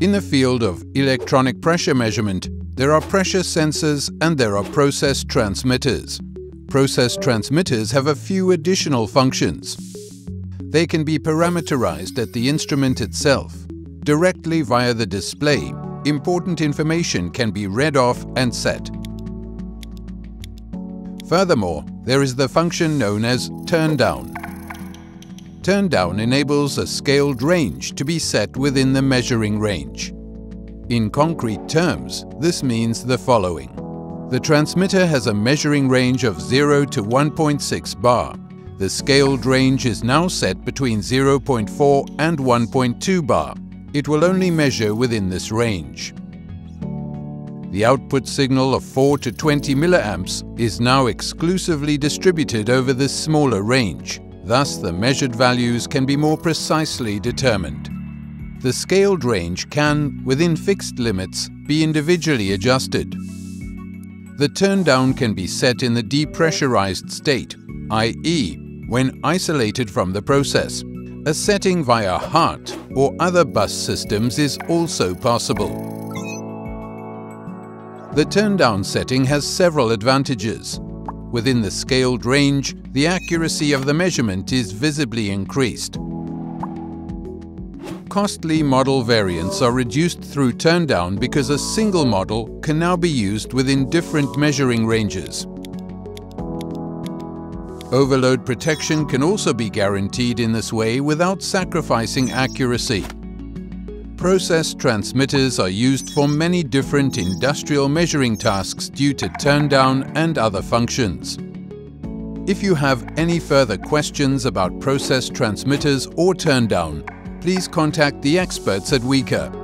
In the field of electronic pressure measurement, there are pressure sensors and there are process transmitters. Process transmitters have a few additional functions. They can be parameterized at the instrument itself. Directly via the display, important information can be read off and set. Furthermore, there is the function known as Turndown. Turndown enables a scaled range to be set within the measuring range. In concrete terms, this means the following. The transmitter has a measuring range of 0 to 1.6 bar. The scaled range is now set between 0.4 and 1.2 bar. It will only measure within this range. The output signal of 4 to 20 milliamps is now exclusively distributed over this smaller range. Thus, the measured values can be more precisely determined. The scaled range can, within fixed limits, be individually adjusted. The turndown can be set in the depressurized state, i.e., when isolated from the process. A setting via HART or other bus systems is also possible. The turndown setting has several advantages. Within the scaled range, the accuracy of the measurement is visibly increased. Costly model variants are reduced through turndown because a single model can now be used within different measuring ranges. Overload protection can also be guaranteed in this way without sacrificing accuracy. Process transmitters are used for many different industrial measuring tasks due to turndown and other functions. If you have any further questions about process transmitters or turndown, please contact the experts at WEKA.